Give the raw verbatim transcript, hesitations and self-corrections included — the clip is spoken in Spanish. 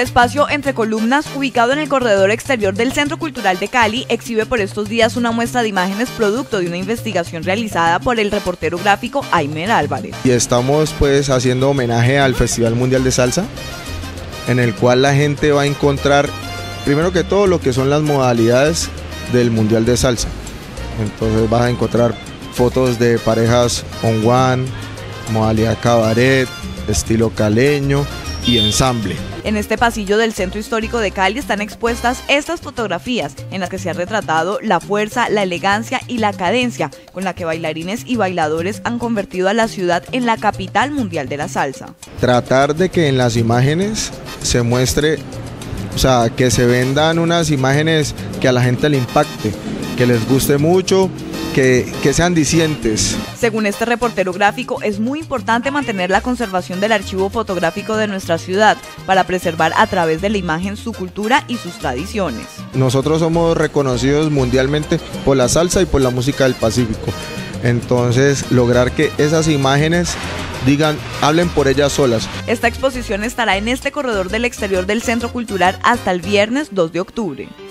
espacio Entre Columnas, ubicado en el corredor exterior del Centro Cultural de Cali, exhibe por estos días una muestra de imágenes producto de una investigación realizada por el reportero gráfico Aymer Álvarez. Y estamos pues haciendo homenaje al Festival Mundial de Salsa, en el cual la gente va a encontrar, primero que todo, lo que son las modalidades del Mundial de Salsa. Entonces vas a encontrar fotos de parejas on one, modalidad cabaret, estilo caleño y ensamble. En este pasillo del Centro Histórico de Cali están expuestas estas fotografías en las que se ha retratado la fuerza, la elegancia y la cadencia con la que bailarines y bailadores han convertido a la ciudad en la capital mundial de la salsa. Tratar de que en las imágenes se muestre, o sea, que se vendan unas imágenes que a la gente le impacte, que les guste mucho, que, que sean dicientes. Según este reportero gráfico, es muy importante mantener la conservación del archivo fotográfico de nuestra ciudad para preservar a través de la imagen su cultura y sus tradiciones. Nosotros somos reconocidos mundialmente por la salsa y por la música del Pacífico. Entonces, lograr que esas imágenes digan, hablen por ellas solas. Esta exposición estará en este corredor del exterior del Centro Cultural hasta el viernes dos de octubre.